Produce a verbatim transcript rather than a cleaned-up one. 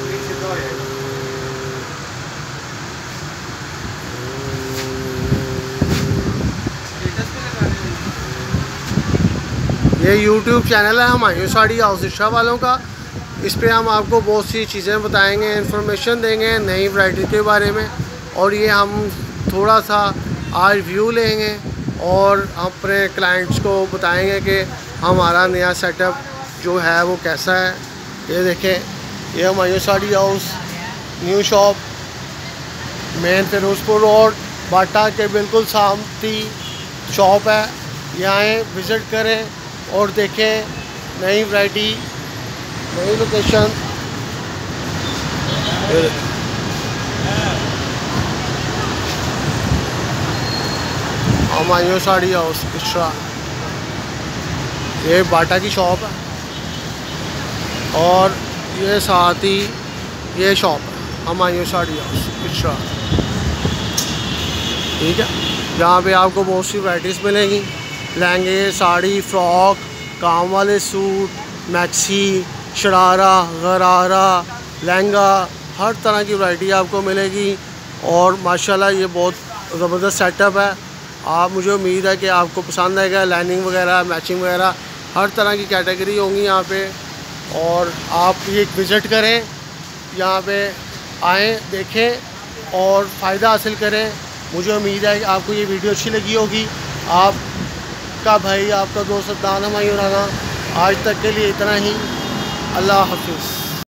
ये YouTube channel है Humayun Sari house इशा वालों का। इस पे हम आपको बहुत सी चीज़ें बताएंगे, इंफॉर्मेशन देंगे नई वैरायटी के बारे में, और ये हम थोड़ा सा आज व्यू लेंगे और अपने क्लाइंट्स को बताएंगे कि हमारा नया सेटअप जो है वो कैसा है। ये देखें, ये Humayun Sari house new shop main Firozpur road Bata के बिल्कुल सामने शॉप है। यहाँ विज़िट करें और देखें नई वैरायटी, नई लोकेशन। हुमायूं साड़ी हाउस इशा, ये बाटा की शॉप है और ये साथ ही ये शॉप है हुमायूं साड़ी हाउस इशा। ठीक है, यहाँ पे आपको बहुत सी वैराइटीज़ मिलेंगी, लहंगे, साड़ी, फ्रॉक, काम वाले सूट, मैक्सी, शरारा, गरारा, लहंगा, हर तरह की वैरायटी आपको मिलेगी। और माशाल्लाह ये बहुत ज़बरदस्त सेटअप है। आप मुझे उम्मीद है कि आपको पसंद आएगा। लाइनिंग वगैरह, मैचिंग वगैरह हर तरह की कैटेगरी होंगी यहाँ पे, और आप ये विज़िट करें, यहाँ पे आएँ, देखें और फ़ायदा हासिल करें। मुझे उम्मीद है कि आपको ये वीडियो अच्छी लगी होगी। आपका भाई, आपका दोस्त अदनान हुमायूं राना। आज तक के लिए इतना ही। अल्लाह हाफिज़।